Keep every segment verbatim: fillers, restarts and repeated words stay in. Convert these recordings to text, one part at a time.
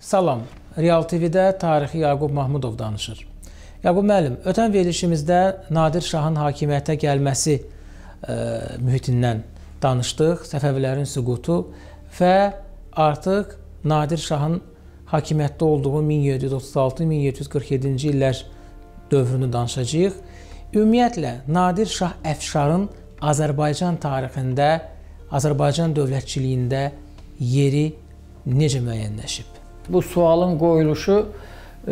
Salam, Real T V-də tarixi Yaqub Mahmudov danışır. Yaqub müəllim, ötən verilişimizdə Nadir Şahın hakimiyyətə gəlməsi e, mühitindən danışdıq, Səfəvilərin süqutu və artıq Nadir Şahın hakimiyyətdə olduğu min yeddi yüz otuz altı min yeddi yüz qırx yeddinci illər dövrünü danışacağıq. Ümumiyyətlə, Nadir Şah Əfşarın Azərbaycan tarixində, Azərbaycan dövlətçiliyində yeri necə müəyyənləşib? Bu sualın qoyuluşu e,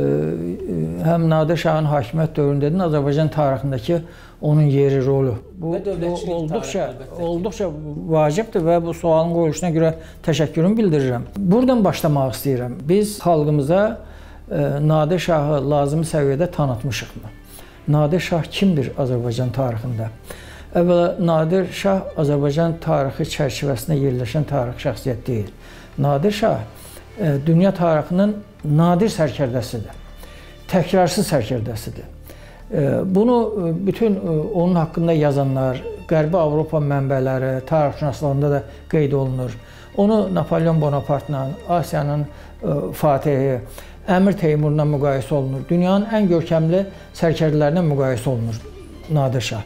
həm Nadir Şahın hakimiyyət dövründədir, Azərbaycan tarixindəki onun yeri, rolu. Bu, bu olduqca, olduqca vacibdir və bu sualın qoyuluşuna görə təşəkkürümü bildirirəm. Buradan başlamaq istəyirəm. Biz xalqımıza e, Nadir Şahı lazımi səviyyədə tanıtmışıqmı? Nadir Şah kimdir Azərbaycan tarixində? Əvvəla, Nadir Şah Azərbaycan tarixi çərçivəsində yerləşən tarixi şəxsiyyət deyil. Nadir Şah e, dünya tarixinin nadir sərkərdəsidir. Təkrarsız sərkərdəsidir. E, bunu bütün e, onun haqqında yazanlar, Qərbi Avropa mənbələri, tarixşünaslığında da qeyd olunur. Onu Napolyon Bonapartla, Asiyanın e, Fatihi, Əmir Teymurla müqayisə olunur. Dünyanın ən görkəmli sərkərdələrinə müqayisə olunur Nadir Şah.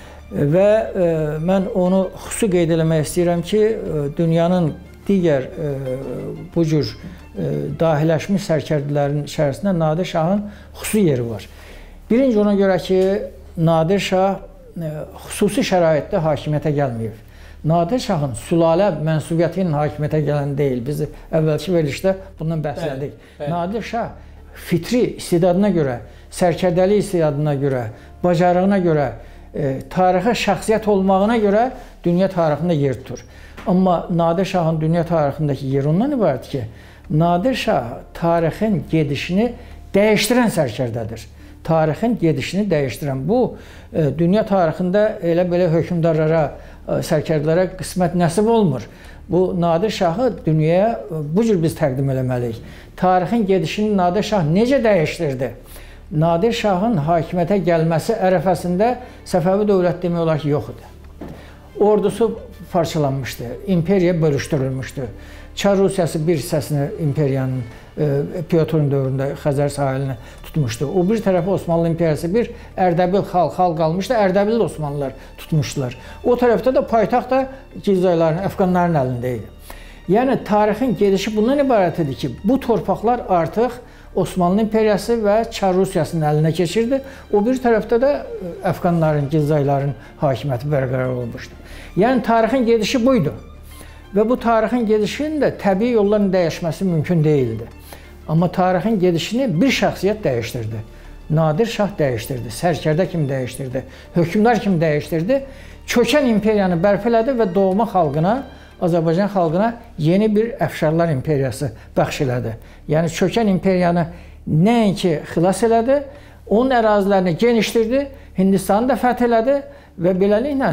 Və e, mən onu xüsusi qeyd eləmək istəyirəm ki, e, dünyanın digər e, bu cür e, dahiləşmiş sərkərdələrin içərisində Nadir Şahın xüsusi yeri var. Birinci ona görə ki, Nadir Şah e, xüsusi şəraitdə hakimiyyətə gəlməyib. Nadir Şahın sülalə mənsubiyyəti ilə hakimiyyətə gələn deyil. Biz əvvəlki verilişdə bundan bəhs elədik. Nadir Şah fitri istedadına görə, sərkərdəli istedadına görə, bacarığına görə, e, tarixə şəxsiyyət olmağına görə dünya tarixində yer tutur. Amma Nadir Şahın dünya tarixindəki yeri ondan ibarət ki, Nadir Şah tarixin gedişini dəyişdirən sərkərdədir. Tarixin gedişini dəyişdirən. Bu, e, dünya tarixində elə belə hökmdarlara, sərkərdələrə qismət nəsib olmur. Bu, Nadir Şahı dünyaya bu cür biz təqdim eləməliyik. Tarixin gedişini Nadir Şah necə dəyişdirdi? Nadir Şahın hakimiyyətə gəlməsi ərəfəsində Səfəvi dövlət demək olar ki, yox idi. Ordusu parçalanmışdı, imperiya bölüşdürülmüşdü. Çar Rusiyası bir hissəsini imperiyanın e, Pyotrun dövründə Xəzər sahilinə tutmuşdu. O bir tərəfə Osmanlı imperiyası bir Ərdəbil xalq, xalq qalmışdı, Ərdəbildə Osmanlılar tutmuşdular. O tərəfdə də paytaxt da Gilzayların, Əfqanların əlində idi. Yəni, tarixin gedişi bundan ibarət idi ki, bu torpaqlar artıq Osmanlı imperiyası və Çar Rusiyasının əlinə keçirdi. O bir tərəfdə də Əfqanların, Gilzayların hakimiyyəti bərqərar olmuşdu. Yəni, tarixin gedişi buydu. Və bu tarixin gedişinin də təbii yolların dəyişməsi mümkün deyildi. Amma tarixin gedişini bir şəxsiyyət dəyişdirdi. Nadir Şah dəyişdirdi, sərkərdə kimi dəyişdirdi, hökmdar kimi dəyişdirdi. Çökən imperiyanı bərpa elədi və doğma xalqına, Azərbaycan xalqına yeni bir Əfşarlar imperiyası bəxş elədi. Yəni, çökən imperiyanı nəinki xilas elədi, onun ərazilərini genişdirdi, Hindistanı da fəth elədi və beləliklə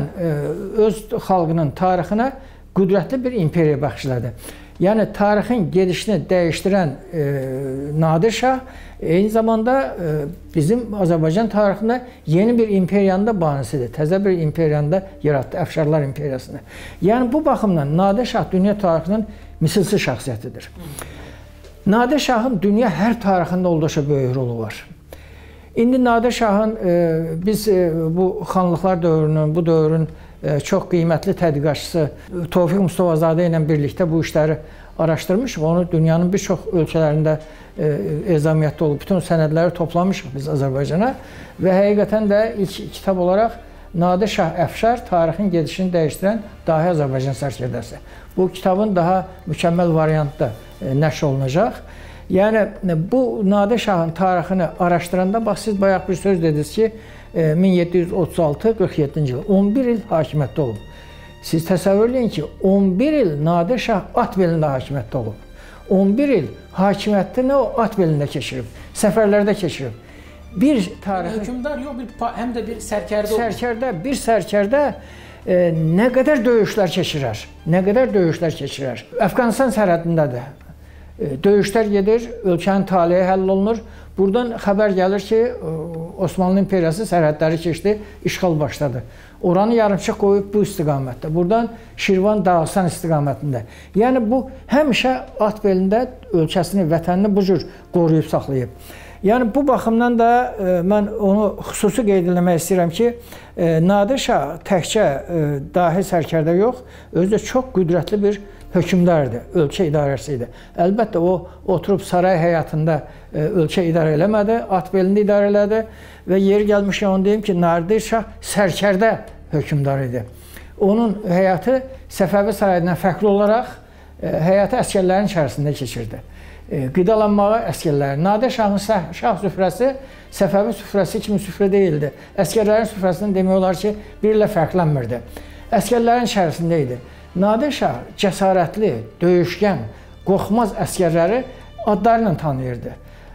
öz xalqının tarixinə qüdrətli bir imperiya bəxş elədi. Yəni, tarixin gedişini dəyişdirən e, Nadir Şah eyni zamanda e, bizim Azərbaycan tarixində yeni bir imperiyanın da banisidir. Təzə bir imperiyanı da yaratdı, Əfşarlar imperiyasını. Yəni, bu baxımdan Nadir Şah dünya tarixinin misilsiz şəxsiyyətidir. Nadir Şahın dünya hər tarixində olduqca böyük rolu var. İndi Nadir Şahın, e, biz e, bu xanlıqlar dövrünün, bu dövrün e, çox qiymətli tədqiqatçısı Tofiq Mustafazadə ilə birlikdə bu işləri araşdırmışıq. Onu dünyanın bir çox ölkələrində e, ezamiyyətdə olub, bütün sənədləri toplamışıq biz Azərbaycana və həqiqətən də ilk kitab olaraq Nadir Şah Əfşar tarixin gedişini dəyişdirən dahi Azərbaycan sərkərdəsi. Bu kitabın daha mükəmməl variantda e, nəşr olunacaq. Yəni, bu Nadir Şahın tarixini araşdıranda, bax, siz bayaq bir söz dediniz ki, min yeddi yüz otuz altı qırx yeddinci il, on bir il hakimiyyətdə olub. Siz təsəvvür edin ki, on bir il Nadir Şah at belində hakimiyyətdə olub. on bir il hakimiyyətdə nə o at belində keçirib, səfərlərdə keçirib. Bir tarixi... Hökmdar yox, bir, həm də bir sərkərdə olub. Sərkərdə, bir sərkərdə e, nə qədər döyüşlər keçirər, nə qədər döyüşlər keçirər. Əfqanistan sərhədindədir. Döyüşlər gedir, ölkənin taleyi həll olunur. Buradan xəbər gəlir ki, Osmanlı İmperiyası sərhədləri keçdi, işğal başladı. Oranı yarımçıq qoyub bu istiqamətdə. Buradan Şirvan, Dağıstan istiqamətində. Yəni bu həmişə at belində ölkəsini, vətənini bu cür qoruyub saxlayıb. Yəni bu baxımdan da e, mən onu xüsusi qeyd etmək istəyirəm ki, e, Nadir Şah təkcə e, dahi sərkərdə yox, özü də çox qüdrətli bir hökmdardır, ölkə idarəçisi idi. Əlbəttə o oturub saray həyatında e, ölkə idarə eləmədi, at belində idarə elədi və yeri gəlmişkən onu deyim ki, Nadir Şah sərkərdə hökmdar idi. Onun həyatı Səfəvi sarayından fərqli olaraq e, həyatı əsgərlərin içərisində keçirdi. E, qidalanmağı əsgərlərin. Nadir Şahın şah süfrəsi Səfəvi süfrəsi kimi süfrə deyildi. Əsgərlərin süfrəsindən demək olar ki, bir ilə fərqlənmirdi. Əsgərlərin içərisində idi. Nadir Şah cəsarətli, döyüşkən, qorxmaz əsgərləri adlarla tanıyırdı.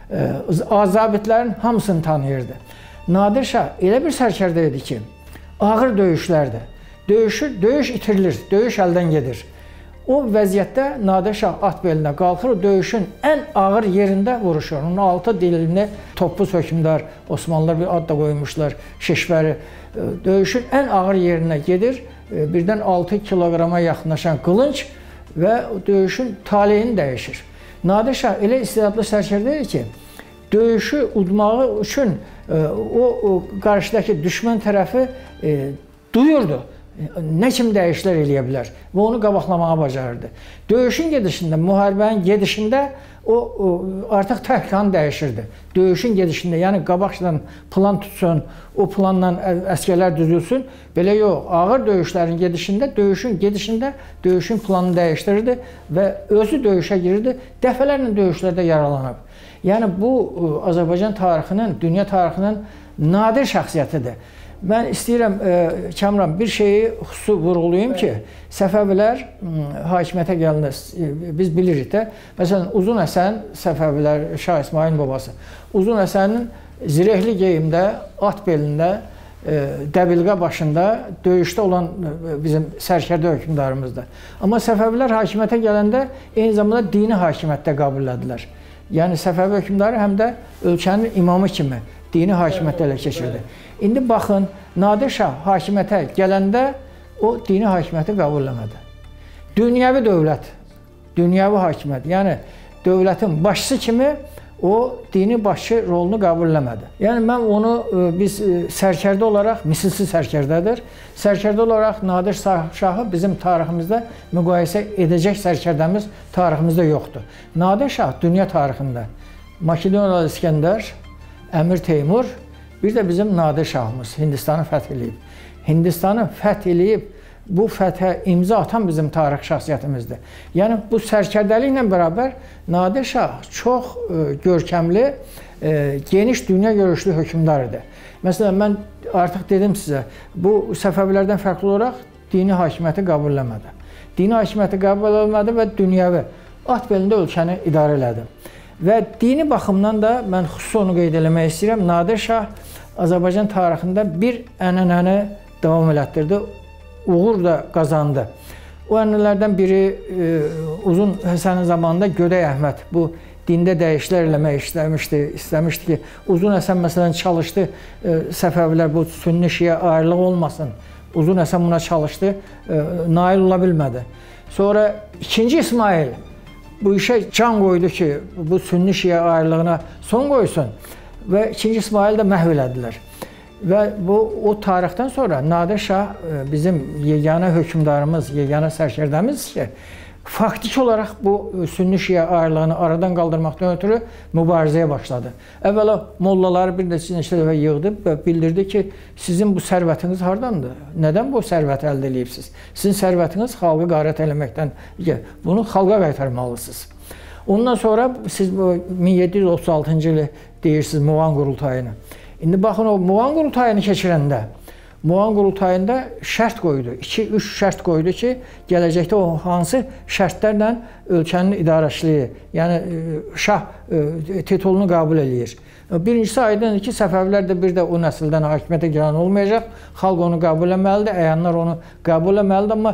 Azabitlərin hamısını tanıyırdı. Nadir Şah elə bir sərkərdə idi ki, ağır döyüşlərdə, döyüşür, döyüş itirilir, döyüş əldən gedir. O vəziyyətdə Nadir Şah at belinə qalxır, döyüşün ən ağır yerində vuruşur. Onun altı dilini Topuz hökmdar, Osmanlılar bir ad da qoymuşlar, Şeşbəri. Döyüşün ən ağır yerinə gedir, birdən altı kiloqrama yaxınlaşan qılınc və döyüşün taleyini dəyişir. Nadir Şah elə istedadlı sərkərdədir ki, döyüşü udmağı üçün o, o qarşıdakı düşmən tərəfi e, duyurdu. Nə kimi dəyişikliklər eləyə bilər və onu qabaqlamağa bacarırdı. Döyüşün gedişində, müharibənin gedişində o, o artıq təhlikanı dəyişirdi. Döyüşün gedişində, yəni qabaqdan plan tutsun, o planla əsgərlər düzülsün, belə yox, ağır döyüşlərin gedişində, döyüşün gedişində döyüşün planını dəyişdirirdi və özü döyüşə girirdi, dəfələrlə döyüşlərdə yaralanıb. Yəni bu Azərbaycan tarixinin, dünya tarixinin nadir şəxsiyyətidir. Mən istəyirəm, e, Kamran, bir şeyi xüsusi vurğulayım ki, Səfəvilər hakimiyyətə gələndə biz bilirik də, məsələn, Uzun Həsən Səfəvilər, Şah İsmailin babası, Uzun Həsənin zirehli geyimdə, at belində, e, dəbilqə başında döyüşdə olan bizim sərkərdə hökmdarımızdır. Amma Səfəvilər hakimiyyətə gələndə eyni zamanda dini hakimiyyətdə qəbul edilər. Yəni Səfəvi hökmdarı həm də ölkənin imamı kimi dini hakimiyyətdə ələ keçirdi. İndi baxın, Nadir Şah hakimiyyətə gələndə o dini hakimiyyəti qəbul eləmədi. Dünyəvi dövlət, dünyəvi hakimiyyət, yəni dövlətin başçısı kimi o dini başçı rolunu qəbul eləmədi. Yəni mən onu biz sərkərdə olaraq, misilsiz sərkərdədir. Sərkərdə olaraq Nadir Şahı bizim tariximizdə müqayisə edəcək sərkərdəmiz tariximizdə yoxdur. Nadir Şah dünya tarixində Makedoniyalı İskəndər, Əmir Teymur, bir də bizim Nadir Şahımız Hindistanı fəth eləyib. Hindistanı fəth eləyib, bu fəthə imza atan bizim tarix şəxsiyyətimizdir. Yəni bu sərkərdəliklə bərabər Nadir Şah çox e, görkəmli, e, geniş dünya görüşlü hökmdar idi. Məsələn, mən artıq dedim sizə, bu Səfəvilərdən fərqli olaraq dini hakimiyyəti qəbul eləmədi. Dini hakimiyyəti qəbul eləmədi və dünyəvi at belində ölkəni idarə elədi. Və dini baxımdan da mən xüsusi onu qeyd eləmək istəyirəm. Nadir Şah Azərbaycan tarixində bir ənənəni davam elətdirdi, uğur da qazandı. O ənənələrdən biri e, Uzun Həsənin zamanında Gödək Əhməd bu dində dəyişikliklər eləmək istəmişdi, istəmişdi ki, Uzun Həsən məsələn çalışdı, e, Səfəvilər bu sünni şiə ayrılıq olmasın. Uzun Həsən buna çalışdı, e, nail ola bilmədi. Sonra ikinci İsmail bu işə can qoydu ki, bu sünni şiə ayrılığına son qoysun və ikinci İsmail də məhv elədilər. Və bu o tarixdən sonra Nadir Şah bizim yeganə hökmdarımız, yeganə sərkərdəmiz ki, faktiki olaraq bu sünni şiə ayrılığını aradan qaldırmaqdan ötürü mübarizəyə başladı. Əvvəla mollaları bir neçə neçə dəfə yığdı və bildirdi ki, sizin bu sərvətiniz hardandır? Nədən bu sərvəti əldə edibsiniz? Sizin sərvətiniz xalqı qarət eləməkdən, bunu xalqa qaytarmalısınız. Ondan sonra siz bu min yeddi yüz otuz altıncı ili deyirsiniz Muğan qurultayını. İndi baxın o Muğan qurultayını keçirəndə, Muğan qurultayında şərt qoydu, iki üç şərt qoydu ki, gələcəkdə o hansı şərtlərlə ölkənin idarəçiliyi, yəni şah titulunu qəbul eləyir. Birincisi aydındır ki, Səfəvilər də bir də o nəsildən hakimiyyətə gələn olmayacaq, xalq onu qəbul etməlidir, əyanlar onu qəbul etməlidir, amma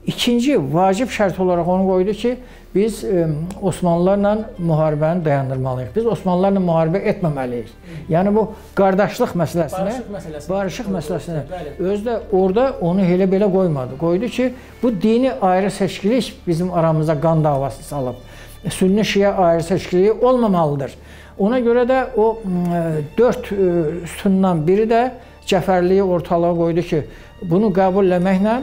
İkinci vacib şərt olaraq onu qoydu ki, biz e, Osmanlılarla müharibəni dayandırmalıyıq. Biz Osmanlılarla müharibə etməməliyik. Yəni bu qardaşlıq məsələsini, barışıq məsələsini, barışıq məsələsini özü də orada onu elə belə qoymadı. Qoydu ki, bu dini ayrı seçkilik bizim aramıza qan davası salıb. Sünni şiə ayrı seçkiliyi olmamalıdır. Ona görə də o dörd sütundan biri də Cəfərliyi ortalığa qoydu ki, bunu qəbul etməklə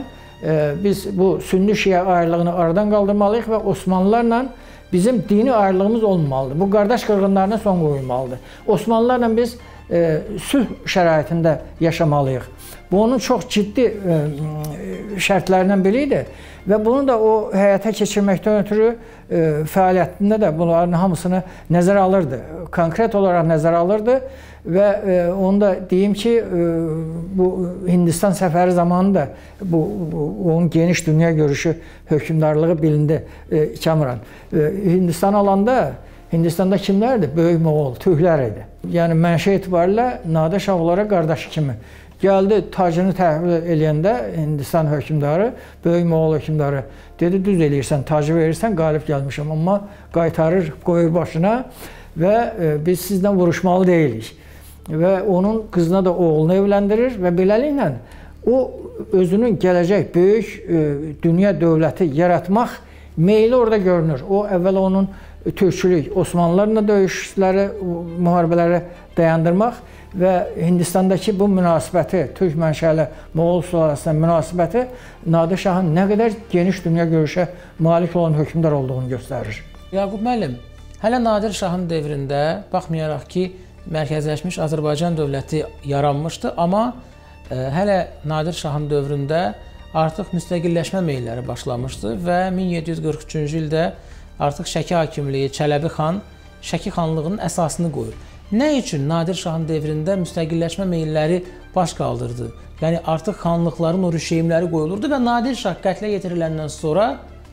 biz bu sünni şiə ayrılığını aradan qaldırmalıyıq və Osmanlılarla bizim dini ayrılığımız olmamalıdır. Bu qardaş qırğınlarına son qoyulmalıdır. Osmanlılarla biz e, sülh şəraitində yaşamalıyıq. Bu onun çox ciddi e, şərtlərindən biri idi və bunu da o həyata keçirməkdən ötürü e, fəaliyyətində də bunların hamısını nəzərə alırdı. Konkret olaraq nəzərə alırdı və e, onu da deyim ki, e, bu Hindistan səfəri zamanı da bu, bu onun geniş dünya görüşü hökmdarlığı bilindi e, Kamran. E, Hindistan alanda Hindistanda kimlərdir? Böyük Moğol, Türklər idi. Yəni mənşə etibarilə Nadir Şah onlara qardaşı kimi gəldi, tacını təhvil eləyəndə Hindistan hökmdarı, Böyük Moğol hökmdarı dedi, düz eləyirsən, tacı verirsən, qalib gəlmişəm, amma qaytarır, qoyur başına və e, biz sizdən vuruşmalı deyilik. Və onun qızına da oğlunu evləndirir və beləliklə o özünün gələcək böyük e, dünya dövləti yaratmaq meyli orada görünür. O əvvəl onun türkçülük, Osmanlılarla döyüşləri, müharibələri dayandırmaq və Hindistandakı bu münasibəti, türk mənşəli Moğol sülaləsində münasibəti Nadir Şahın nə qədər geniş dünya görüşə malik olan hökmdar olduğunu göstərir. Yaqub müəllim, hələ Nadir Şahın devrində baxmayaraq ki, mərkəzləşmiş Azərbaycan dövləti yaranmışdı, amma e, hələ Nadir Şahın dövründə artıq müstəqilləşmə meylləri başlamışdı və min yeddi yüz qırx üçüncü ildə artıq Şəki hakimliyi Çələbi xan Şəki xanlığının əsasını qoyur. Nə üçün Nadir Şahın devrində müstəqilləşmə meylləri baş qaldırdı? Yəni artıq xanlıqların o rüşeymləri qoyulurdu və Nadir Şah qətlə yetiriləndən sonra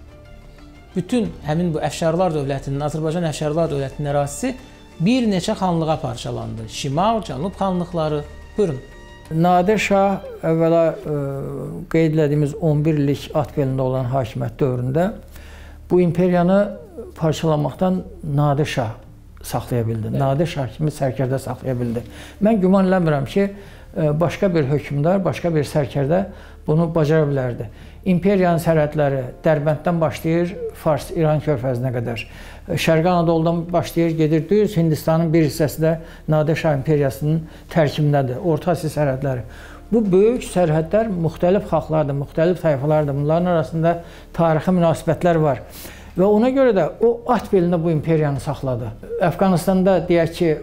bütün həmin bu Əfşarlar dövlətinin, Azərbaycan Əfşarlar dövlətinin ərazisi bir neçə xanlığa parçalandı. Şimal, Cənub xanlıqları. Buyurun. Nadir Şah əvvəla e, qeyd etdiyimiz on bir illik at belində olan hakimiyyət dövründə bu imperiyanı parçalamaqdan Nadir Şah saxlaya bildi. Evet. Nadir Şah kimi sərkərdə saxlaya bildi. Mən güman eləmirəm ki, başqa bir hökmdar, başqa bir sərkərdə bunu bacara bilərdi. İmperiyanın sərhədləri Dərbənddən başlayır, Fars, İran körfəzinə qədər. Şərqi Anadoludan başlayır, gedir düz. Hindistanın bir hissəsi də Nadir Şah imperiyasının tərkibindədir. Orta Asiya sərhədləri. Bu böyük sərhədlər müxtəlif xalqlardır, müxtəlif tayfalardır. Bunların arasında tarixi münasibətlər var. Və ona görə də o at belində bu imperiyanı saxladı. Əfqanistanda deyək ki,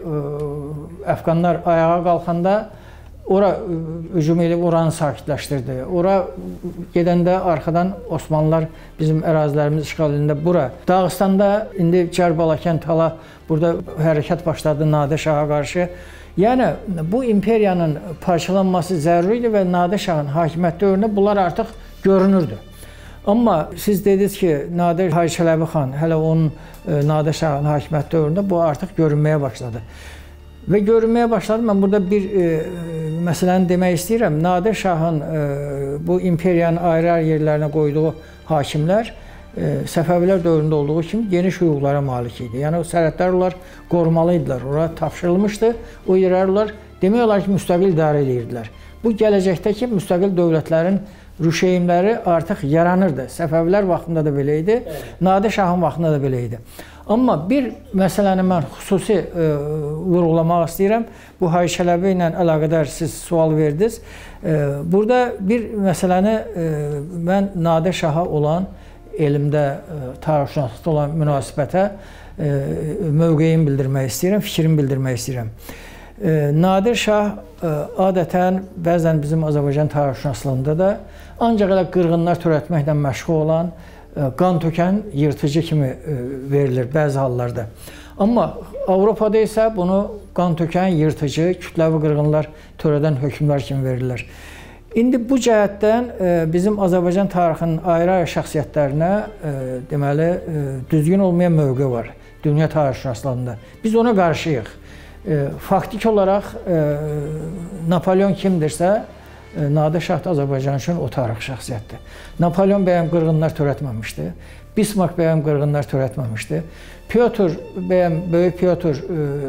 Əfqanlar ayağa qalxanda ora hücum edib oranı sakitləşdirdi. Ora gedəndə arxadan Osmanlılar bizim ərazilərimiz işğal edəndə bura. Dağıstanda indi Cərbalakan, Tala burada hərəkət başladı Nadir Şaha qarşı. Yəni bu imperiyanın parçalanması zəruri idi və Nadir Şahın hakimiyyət dövründə bunlar artıq görünürdü. Amma siz dediniz ki, Nadir Hacı Çələbi xan, hələ onun e, Nadir Şahın hakimiyyət dövründə bu artıq görünməyə başladı. Və görünməyə başladı. Mən burada bir e, məsələni demək istəyirəm. Nadir Şahın e, bu imperiyanın ayrı-ayrı yerlərinə qoyduğu hakimlər e, Səfəvilər dövründə olduğu kimi geniş hüquqlara malik idi. Yəni o sərhədlər onlar qorumalı idilər. Ora tapşırılmışdı. O yerlər onlar demək olar ki, müstəqil idarə edirdilər. Bu gələcəkdəki müstəqil dövlətlərin rüşeymləri artıq yaranırdı. Səfəvilər vaxtında da belə idi, evet. Nadir Şahın vaxtında da belə idi. Amma bir məsələni mən xüsusi e, vurğulamaq istəyirəm. Bu Hacı Çələbi ilə əlaqədar siz sual verdiniz. E, burada bir məsələni e, mən Nadir Şaha olan elmdə, e, tarixşünaslıqda olan münasibətə e, mövqeyimi bildirmək istəyirəm, fikrimi bildirmək istəyirəm. E, Nadir Şah e, adətən bəzən bizim Azərbaycan tarixşünaslığında da ancaq elə qırğınlar törətməklə məşğul olan, qan tökən yırtıcı kimi verilir bəzi hallarda. Amma Avropada isə bunu qan tökən yırtıcı, kütləvi qırğınlar törədən hökmlər kimi verirlər. İndi bu cəhətdən bizim Azərbaycan tarixinin ayrı-ayrı şəxsiyyətlərinə deməli düzgün olmayan mövqe var dünya tarixşünaslığında. Biz ona qarşıyıq. Faktik olaraq Napolyon kimdirsə, Nadir Şah da Azərbaycan üçün o tarix şəxsiyyətdir. Napolyon bəyəm qırğınlar törətməmişdi. Bismarck bəyəm qırğınlar törətməmişdi. Pyotr bəyəm, Böyük Pyotr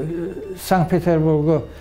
Sankt-Peterburqu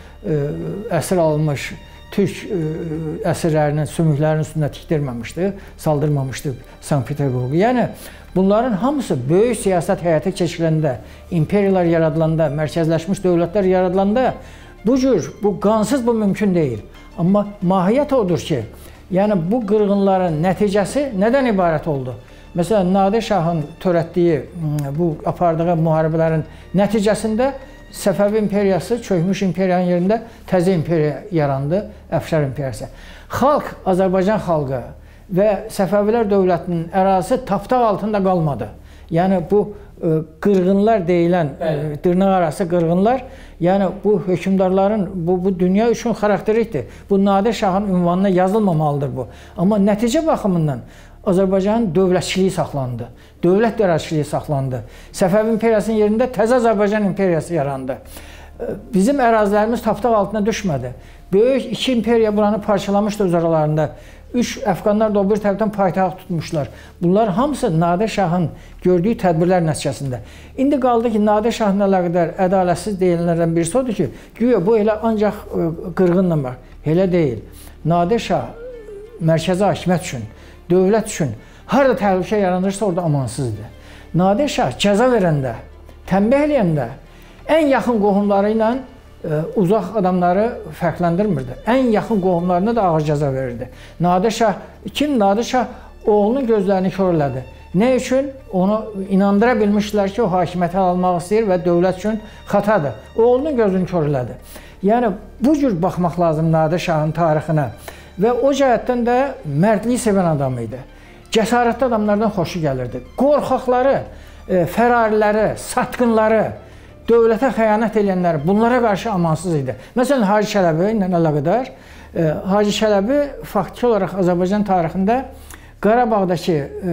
əsir alınmış Türk əsirlərinin, sümüklərinin üstündə tikdirməmişdi, saldırmamışdı Sankt-Peterburqu. Yəni, bunların hamısı böyük siyasət həyata keçiriləndə, imperiyalar yaradılanda, mərkəzləşmiş dövlətlər yaradılanda bu cür, bu qansız bu mümkün deyil. Amma mahiyyət odur ki, yəni bu qırğınların nəticəsi nədən ibarət oldu? Məsələn, Nadir Şahın törətdiyi, bu apardığı müharibələrin nəticəsində Səfəvi imperiyası çökmüş imperiyanın yerində təzə imperiya yarandı, Əfşar imperiyası. Xalq, Azərbaycan xalqı və Səfəvilər dövlətinin ərazisi tapdaq altında qalmadı. Yəni bu qırğınlar deyilən, dırnaq arası qırğınlar, yəni bu hökmdarların, bu, bu dünya üçün xarakterikdir. Bu Nadir Şahın ünvanına yazılmamalıdır bu. Amma nəticə baxımından Azərbaycanın dövlətçiliyi saxlandı, dövlət dərəcəçiliyi saxlandı. Səfəvi imperiyasının yerində təzə Azərbaycan imperiyası yarandı. Bizim ərazilərimiz tapdaq altına düşmədi. Böyük iki imperiya buranı parçalamışdı öz aralarında. Üç Əfqanlar da o bir tərəfdən paytaxt tutmuşlar. Bunlar hamısı Nadir Şahın gördüyü tədbirlər nəticəsində. İndi qaldı ki, Nadir Şahın əlaqədar ədalətsiz deyilənlərdən birisi odur ki, güya bu elə ancaq qırğınla var. Elə deyil. Nadir Şah mərkəzi hakimiyyət üçün, dövlət üçün harada təhlükə yaranırsa orada amansızdır. Nadir Şah cəza verəndə, tənbih eləyəndə ən yaxın qohumları ilə ə, uzaq adamları fərqləndirmirdi. Ən yaxın qohumlarına da ağır cəza verirdi. Nadir Şah, kim? Nadir Şah oğlunun gözlərini kör elədi. Nə üçün? Onu inandıra bilmişdilər ki, o hakimiyyəti almaq istəyir və dövlət üçün xatadır. Oğlunun gözünü kör elədi. Yəni, bu cür baxmaq lazım Nadir Şahın tarixinə. Və o cəhətdən də mərdliyi sevən adam idi. Cəsarətli adamlardan xoşu gəlirdi. Qorxaqları, fərariləri, satqınları, dövlətə xəyanət edənləri bunlara qarşı amansız idi. Məsələn, Hacı Çələbi ilə əlaqədar, Hacı Çələbi faktiki olaraq Azərbaycan tarixində Qarabağdakı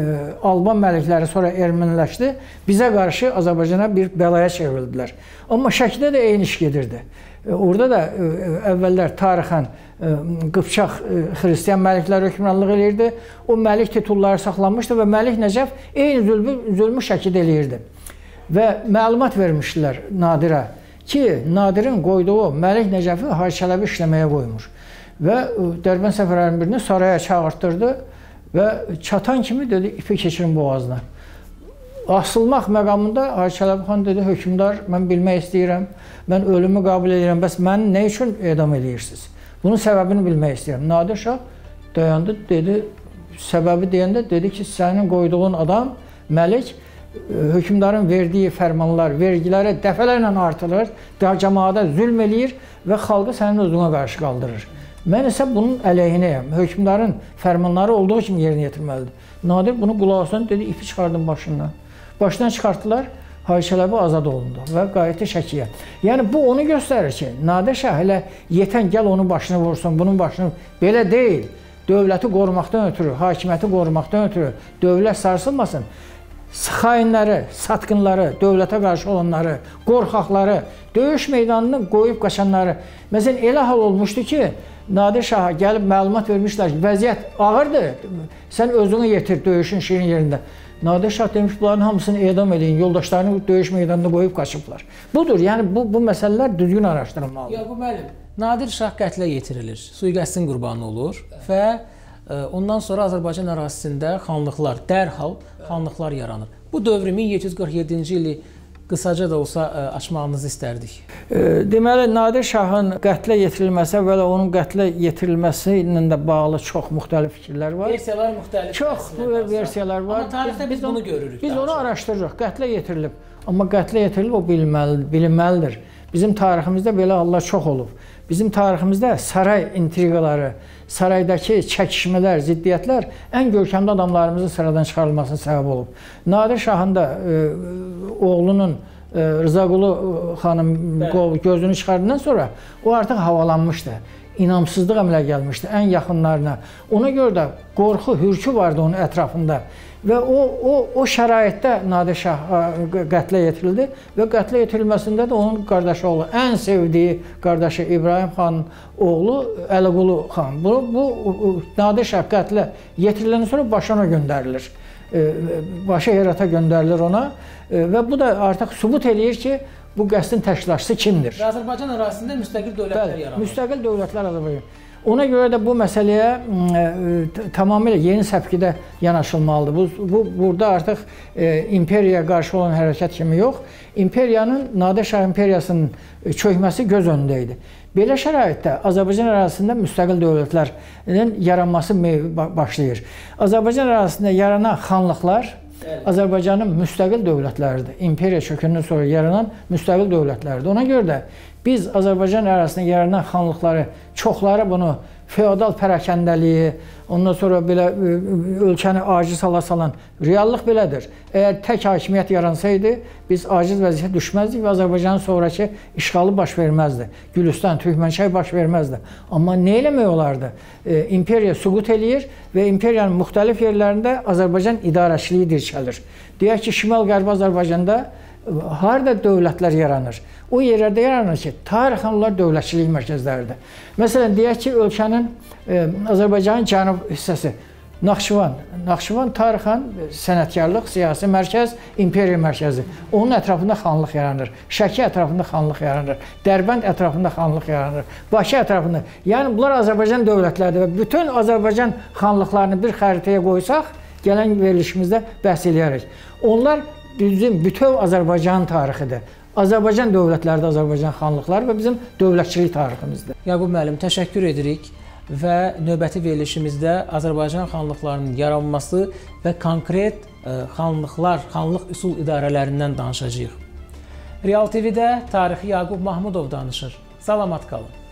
Alban məlikləri sonra erməniləşdi, bizə qarşı Azərbaycana bir bəlaya çevrildilər. Amma Şəkidə də eyni iş gedirdi. Orada da əvvəllər tarixən Qıpçaq xristiyan məliklər hökmranlıq edirdi. O məlik titulları saxlanmışdı və Məlik Nəcəf eyni zülmü, zülmü Şəkidə eləyirdi. Və məlumat vermişdilər Nadirə ki, Nadirin qoyduğu Məlik Nəcəfi Hacı Çələbi işləməyə qoymur. Və Dərbənd səfərlərinin birini saraya çağırtdırdı və çatan kimi dedi, ipi keçirin boğazına. Asılmaq məqamında Hacı Çələbi xan dedi, hökmdar, mən bilmək istəyirəm, mən ölümü qəbul edirəm, bəs məni nə üçün edam edirsiniz? Bunun səbəbini bilmək istəyirəm. Nadir Şah dayandı, dedi, səbəbi deyəndə dedi ki, sənin qoyduğun adam, məlik, hökmdarın verdiyi fərmanlar, vergiləri dəfələrlə artırır, cəmaata zülm eləyir və xalqı sənin özünə qarşı qaldırır. Mən isə bunun əleyhinəyəm. Hökmdarın fərmanları olduğu kimi yerinə yetirməlidir. Nadir bunu qulaq asın, dedi, ipi çıxardım başından. Başdan çıxartdılar, Hacı Çələbi azad olundu və qayıtdı Şəkiyə. Yəni, bu onu göstərir ki, Nadir Şah elə yetən gəl onun başını vursun, bunun başını... Belə deyil. Dövləti qorumaqdan ötürü, hakimiyyəti qorumaqdan ötürü dövlət sarsılmasın. Xainləri, satqınları, dövlətə qarşı olanları, qorxaqları, döyüş meydanını qoyub qaçanları. Məsələn, elə hal olmuşdu ki, Nadir Şaha gəlib məlumat vermişlər ki, vəziyyət ağırdır, sən özünü yetir döyüşün şirin yerində. Nadir Şah demiş, bunların hamısını edam edin, yoldaşlarını döyüş meydanında qoyub qaçıblar. Budur, yəni bu, bu məsələlər düzgün araşdırılmalıdır. Yaqub müəllim, Nadir Şah qətlə yetirilir, sui-qəsdin qurbanı olur və ondan sonra Azərbaycan ərazisində xanlıqlar, dərhal xanlıqlar yaranır. Bu dövrü min yeddi yüz qırx yeddinci ili qısaca da olsa açmağınızı istərdik. Deməli, Nadir Şahın qətlə yetirilməsi və onun qətlə yetirilməsi ilə də bağlı çox müxtəlif fikirlər var. Versiyalar müxtəlif. Çox versiyalar var. Amma tarixdə biz bunu görürük. Biz onu araşdırırıq. Qətlə yetirilib. Amma qətlə yetirilib o bilinməlidir. Bizim tariximizdə belə hallar çox olub. Bizim tariximizdə saray intriqaları, saraydakı çəkişmələr, ziddiyyətlər ən görkəmli adamlarımızın sıradan çıxarılmasına səbəb olub. Nadir Şahın da e, oğlunun e, Rızaqulu xanım gözünü çıxardıqdan sonra o artıq havalanmışdı. inamsızlıq əmələ gəlmişdi ən yaxınlarına. Ona görə də qorxu, hürkü vardı onun ətrafında. Və o, o, o şəraitdə Nadir Şah qətlə yetirildi və qətlə yetirilməsində də onun qardaşı oğlu, ən sevdiyi qardaşı İbrahim xanın oğlu Əliqulu xan. Bu, bu Nadir Şah qətlə yetiriləndən sonra başı ona göndərilir. Başı Herata göndərilir ona və bu da artıq sübut eləyir ki, bu qəsdin təşkilatçısı kimdir? Azərbaycan ərazisində müstəqil dövlətlər yaranır. Müstəqil dövlətlər Azərbaycan. Ona görə də bu məsələyə ə, tamamilə yeni səpkidə yanaşılmalıdır. Bu, bu burada artıq e, imperiyaya qarşı olan hərəkət kimi yox, imperiyanın, Nadir Şah imperiyasının çökməsi göz önündə idi. Belə şəraitdə Azərbaycan ərazisində müstəqil dövlətlərin yaranması başlayır. Azərbaycan ərazisində yaranan xanlıqlar Azərbaycanın müstəqil dövlətləridir. İmperiya çökəndən sonra yaranan müstəqil dövlətlərdir. Ona görə də biz Azərbaycan ərazisində yaranan xanlıqları, çoxları bunu feodal pərakəndəliyi, ondan sonra belə ölkəni aciz hala salan reallıq belədir. Əgər tək hakimiyyət yaransaydı, biz aciz vəziyyətə düşməzdik və Azərbaycanın sonraki işğalı baş verməzdi. Gülüstan, Türkmənçay baş verməzdi. Amma nə eləmək olardı? E, imperiya süqut eləyir və imperiyanın müxtəlif yerlərində Azərbaycan idarəçiliyi dirçəlir. Deyək ki, Şimal-Qərbi Azərbaycanda harada dövlətlər yaranır? O yerlərdə yaranır ki, tarixən onlar dövlətçilik mərkəzləridir. Məsələn, deyək ki, ölkənin, e, Azərbaycanın cənub hissəsi, Naxçıvan. Naxçıvan tarixən sənətkarlıq, siyasi mərkəz, imperiya mərkəzi. Onun ətrafında xanlıq yaranır. Şəki ətrafında xanlıq yaranır. Dərbənd ətrafında xanlıq yaranır. Bakı ətrafında. Yəni, bunlar Azərbaycan dövlətləridir və bütün Azərbaycan xanlıqlarını bir xəritəyə qoysaq, gələn verilişimizdə bəhs edərik. Onlar bizim bütöv Azərbaycan tarixidir. Azərbaycan dövlətləri də Azərbaycan xanlıqları və bizim dövlətçilik tariximizdir. Yaqub müəllim, təşəkkür edirik və növbəti verilişimizdə Azərbaycan xanlıqlarının yaranması və konkret xanlıqlar, xanlıq üsul idarələrindən danışacağıq. Real T V-də tarixi Yaqub Mahmudov danışır. Salamat qalın.